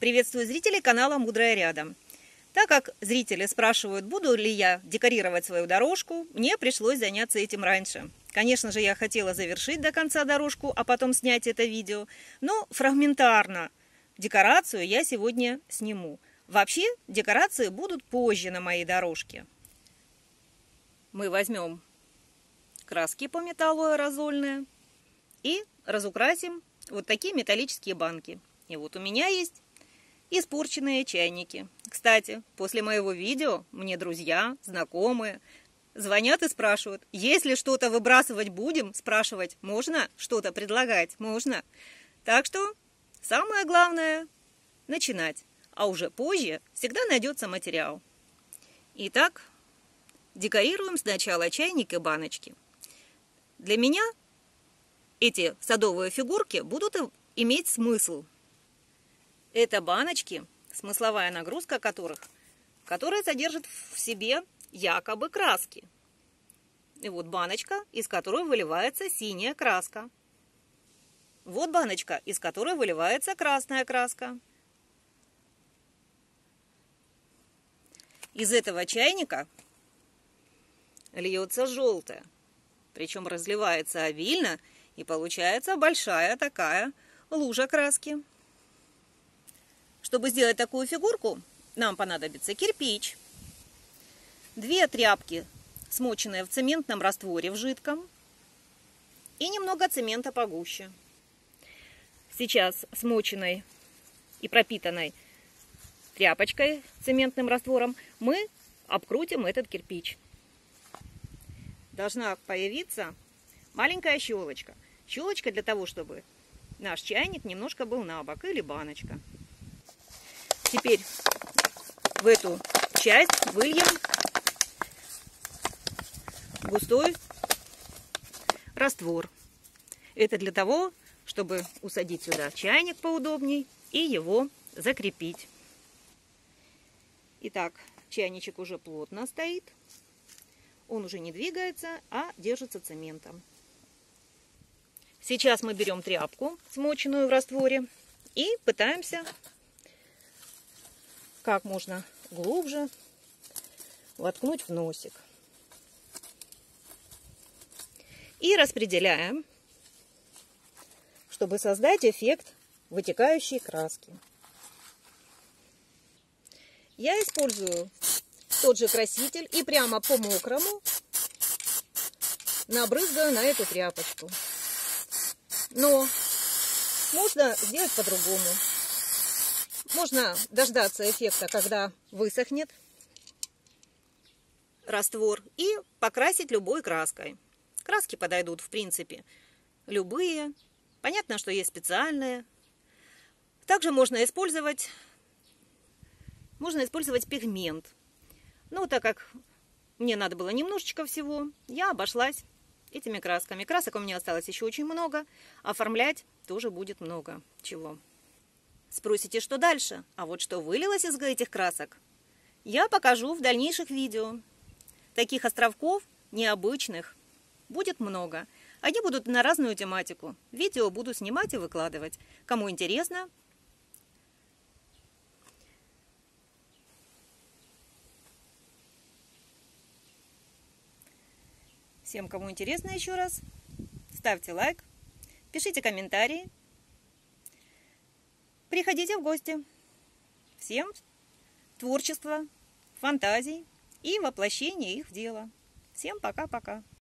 Приветствую зрителей канала «Мудрая рядом». Так как зрители спрашивают, буду ли я декорировать свою дорожку, мне пришлось заняться этим раньше. Конечно же, я хотела завершить до конца дорожку, а потом снять это видео, но фрагментарно декорацию я сегодня сниму. Вообще, декорации будут позже на моей дорожке. Мы возьмем краски по металлу аэрозольные и разукрасим вот такие металлические банки. И вот у меня есть испорченные чайники. Кстати, после моего видео мне друзья, знакомые звонят и спрашивают, если что-то выбрасывать будем, спрашивать можно, что-то предлагать можно. Так что самое главное начинать, а уже позже всегда найдется материал. Итак, декорируем сначала чайник и баночки. Для меня эти садовые фигурки будут иметь смысл. Это баночки, смысловая нагрузка которая содержит в себе якобы краски. И вот баночка, из которой выливается синяя краска. Вот баночка, из которой выливается красная краска. Из этого чайника льется желтая, причем разливается обильно, и получается большая такая лужа краски. Чтобы сделать такую фигурку, нам понадобится кирпич, 2 тряпки, смоченные в цементном растворе в жидком, и немного цемента погуще. Сейчас смоченной и пропитанной тряпочкой цементным раствором мы обкрутим этот кирпич. Должна появиться маленькая щелочка. Щелочка для того, чтобы наш чайник немножко был набок, или баночка. Теперь в эту часть выльем густой раствор. Это для того, чтобы усадить сюда чайник поудобней и его закрепить. Итак, чайничек уже плотно стоит. Он уже не двигается, а держится цементом. Сейчас мы берем тряпку, смоченную в растворе, и пытаемся как можно глубже воткнуть в носик. И распределяем, чтобы создать эффект вытекающей краски. Я использую тот же краситель и прямо по мокрому набрызгаю на эту тряпочку. Но можно сделать по-другому. Можно дождаться эффекта, когда высохнет раствор, и покрасить любой краской. Краски подойдут, в принципе, любые. Понятно, что есть специальные. Также можно использовать пигмент. Но так как мне надо было немножечко всего, я обошлась этими красками. Красок у меня осталось еще очень много. Оформлять тоже будет много чего. Спросите, что дальше? А вот что вылилось из этих красок, я покажу в дальнейших видео. Таких островков необычных будет много. Они будут на разную тематику. Видео буду снимать и выкладывать. Кому интересно, всем, кому интересно, еще раз, ставьте лайк, пишите комментарии, приходите в гости. Всем творчества, фантазий и воплощения их в дело. Всем пока-пока.